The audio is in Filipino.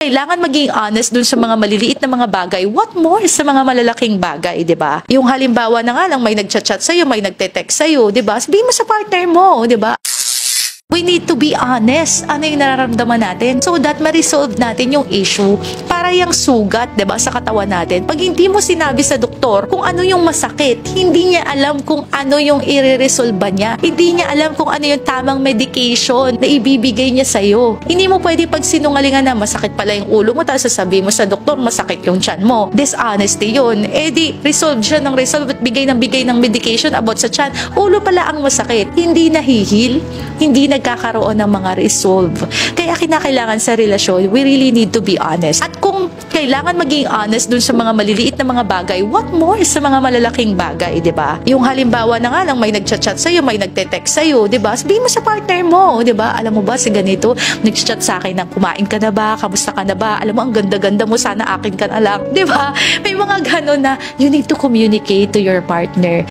kailangan maging honest dun sa mga maliliit na mga bagay. What more sa mga malalaking bagay, di ba? Yung halimbawa na nga lang, may nagchat-chat sa'yo, may nagte-text sa'yo, di ba? Sabihin mo sa partner mo, di ba? We need to be honest. Ano yung nararamdaman natin? So that ma-resolve natin yung issue para yung sugat, diba, sa katawan natin. Pag hindi mo sinabi sa doktor kung ano yung masakit, hindi niya alam kung ano yung i-resolve niya. Hindi niya alam kung ano yung tamang medication na ibibigay niya sa'yo. Hindi mo pwede pag sinungalingan na masakit pala yung ulo mo, tapos sasabihin mo sa doktor, masakit yung tiyan mo. Dishonesty yun. Eh di, resolve siya ng resolve at bigay ng medication about sa tiyan. Ulo pala ang masakit. Hindi nahihil. Hindi nagkakaroon ng mga resolve. Kaya kinakailangan sa relasyon, we really need to be honest. At kung kailangan maging honest dun sa mga maliliit na mga bagay, what more sa mga malalaking bagay, di ba? Yung halimbawa na nga lang, may nagchat-chat sa'yo, may nagte-text sa'yo, di ba? Sabihin mo sa partner mo, di ba? Alam mo ba, si ganito, nagchat sa akin na kumain ka na ba? Kamusta ka na ba? Alam mo, ang ganda-ganda mo, sana akin ka na lang. Di ba? May mga ganon na you need to communicate to your partner.